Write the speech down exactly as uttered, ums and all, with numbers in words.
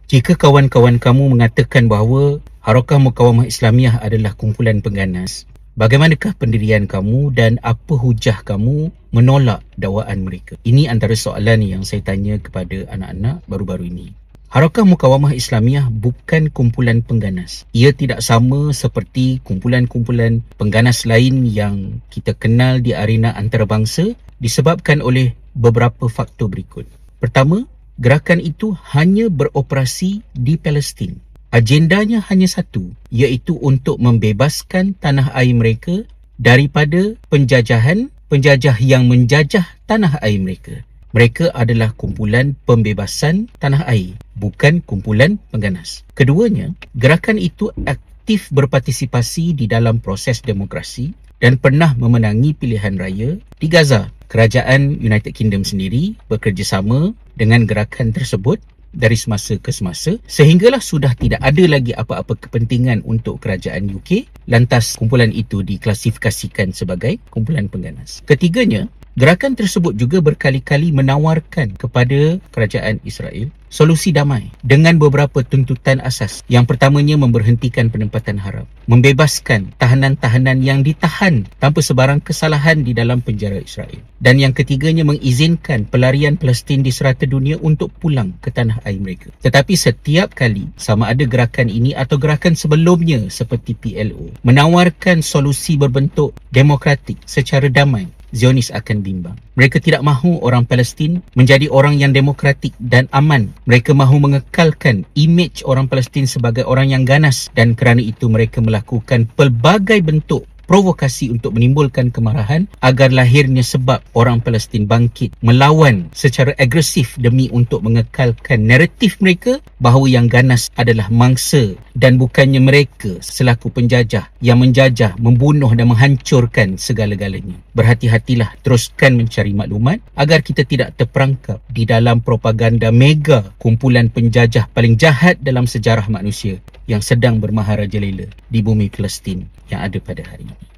Jika kawan-kawan kamu mengatakan bahawa Harakah Mukawamah Islamiah adalah kumpulan pengganas, bagaimanakah pendirian kamu dan apa hujah kamu menolak dakwaan mereka? Ini antara soalan yang saya tanya kepada anak-anak baru-baru ini. Harakah Mukawamah Islamiah bukan kumpulan pengganas. Ia tidak sama seperti kumpulan-kumpulan pengganas lain yang kita kenal di arena antarabangsa disebabkan oleh beberapa faktor berikut. Pertama, gerakan itu hanya beroperasi di Palestin. Agendanya hanya satu, iaitu untuk membebaskan tanah air mereka daripada penjajahan penjajah yang menjajah tanah air mereka. Mereka adalah kumpulan pembebasan tanah air, bukan kumpulan pengganas. Keduanya, gerakan itu aktif berpartisipasi di dalam proses demokrasi dan pernah memenangi pilihan raya di Gaza. Kerajaan United Kingdom sendiri bekerjasama dengan gerakan tersebut dari semasa ke semasa sehinggalah sudah tidak ada lagi apa-apa kepentingan untuk kerajaan U K, lantas kumpulan itu diklasifikasikan sebagai kumpulan pengganas. Ketiganya, gerakan tersebut juga berkali-kali menawarkan kepada kerajaan Israel solusi damai dengan beberapa tuntutan asas. Yang pertamanya, memberhentikan penempatan haram, membebaskan tahanan-tahanan yang ditahan tanpa sebarang kesalahan di dalam penjara Israel. Dan yang ketiganya, mengizinkan pelarian Palestin di serata dunia untuk pulang ke tanah air mereka. Tetapi setiap kali, sama ada gerakan ini atau gerakan sebelumnya seperti P L O, menawarkan solusi berbentuk demokratik secara damai, Zionis akan bimbang. Mereka tidak mahu orang Palestin menjadi orang yang demokratik dan aman. Mereka mahu mengekalkan imej orang Palestin sebagai orang yang ganas, dan kerana itu mereka melakukan pelbagai bentuk provokasi untuk menimbulkan kemarahan agar lahirnya sebab orang Palestin bangkit melawan secara agresif demi untuk mengekalkan naratif mereka bahawa yang ganas adalah mangsa dan bukannya mereka selaku penjajah yang menjajah, membunuh dan menghancurkan segala-galanya. Berhati-hatilah, teruskan mencari maklumat agar kita tidak terperangkap di dalam propaganda mega kumpulan penjajah paling jahat dalam sejarah manusia yang sedang bermaharajalela di bumi Palestin yang ada pada hari ini.